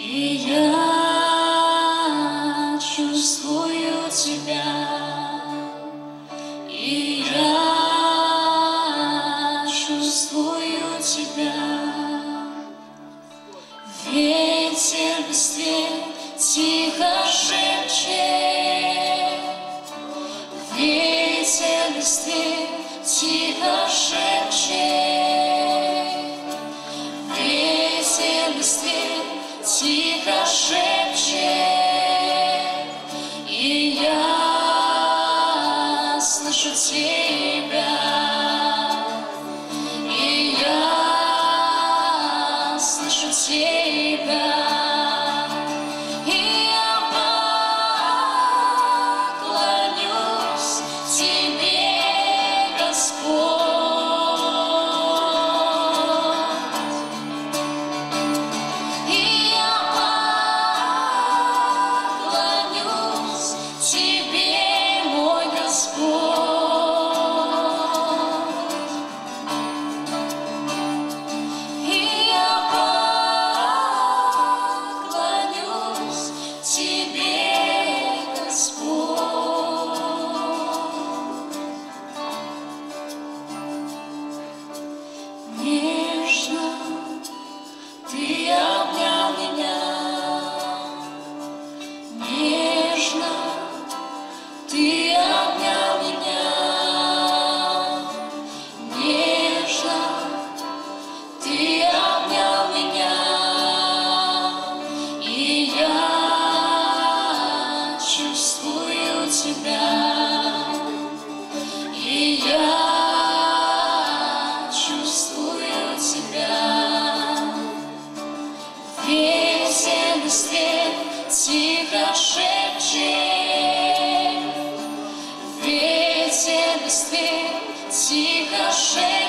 И я чувствую тебя, и я чувствую тебя. Ветер в листве тихо шепчет, ветер в листве тихо шепчет, ветер в листве тихо шепчет, и я слышу тебя, и я слышу тебя, и я поклонюсь тебе, Господь. И я поклонюсь тебе, мой Господь. И я поклонюсь тебе, Господь. Нежно ты обнял меня, нежно ты обнял меня, нежно ты обнял меня, и я чувствую тебя, и я чувствую тебя. Ветер в листве тихо шепчет, ветер в листве тихо шепчет.